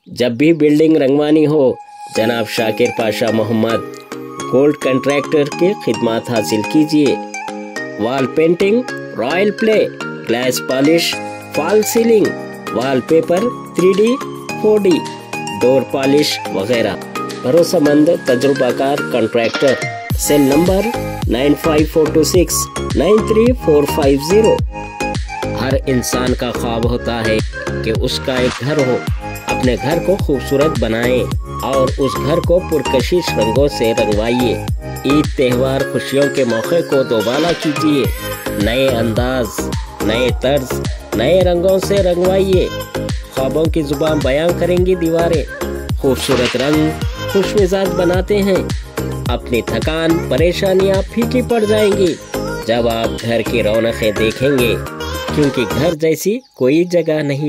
जब भी बिल्डिंग रंगवानी हो जनाब शाकिर पाशा मोहम्मद गोल्ड कंट्रैक्टर की खिदमत हासिल कीजिए। Wall painting, royal play, glass polish, fall ceiling, wallpaper, 3D, 4D, door polish वगैरह। भरोसेमंद तजुर्बाकार कॉन्ट्रैक्टर। Cell number 9542693450। हर इंसान का ख्वाब होता है कि उसका एक घर हो। अपने घर को खूबसूरत बनाएं और उस घर को पुरकशिश रंगों से रंगवाइए। ईद त्योहार खुशियों के मौके को दोबारा कीजिए। नए अंदाज, नए तर्ज, नए रंगों से रंगवाइए। ख्वाबों की जुबान बयां करेंगी दीवारें। खूबसूरत रंग खुश मिजाज बनाते हैं। अपनी थकान परेशानियां फीकी पड़ जाएंगी जब आप घर की रौनकें देखेंगे, क्योंकि घर जैसी कोई जगह नहीं।